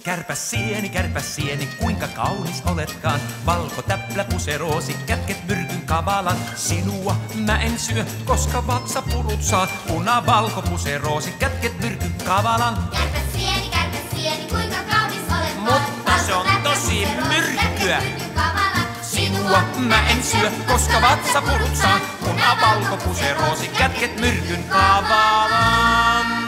Kärpäs sieni, kuinka kaunis oletkaan. Valko täplä puseroosi, kätket myrkyn kavalan. Sinua mä en syö, koska vatsapurut saa. Valko puseroosi, kätket myrkyn kavalan. Kärpäs sieni, kuinka kaunis oletkaan. Mutta se on tosi myrkkyä. Sinua Mä en syö, koska vatsapurut saa. Valko puseroosi, kätket myrkyn kavalan.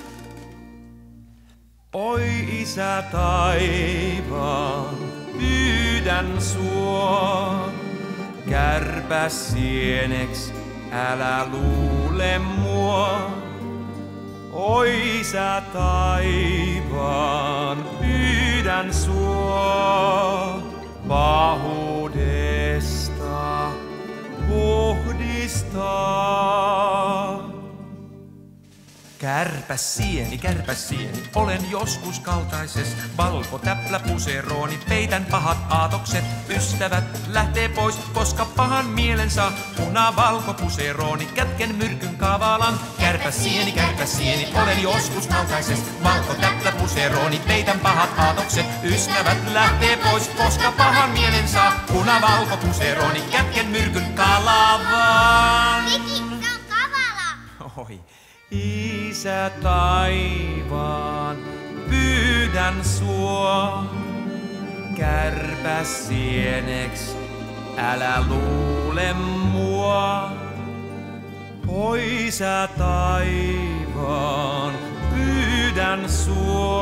Oi isä taivaan, pyydän sua. Kärpäs sieneks, älä luule mua. Oi isä taivaan, pyydän sua. Pahuudesta puhdistaa. Kärpäs sieni, olen joskus kaltaises. Valko täplä puserooni, peitän pahat aatokset. Ystävät lähtee pois, koska pahan mielen saa. Valko puserooni, kätken myrkyn kavalan. Kärpäs sieni, olen joskus kaltaises. Valko täplä puserooni, peitän pahat aatokset. Ystävät lähtee pois, koska pahan mielen saa. Valko puserooni, kätken myrkyn kalavan. Miki, se on kavala. Oi. Isä taivaan, pyydän sua. Kärpäs sieneks, älä luule mua. Oi isä taivaan, pyydän sua.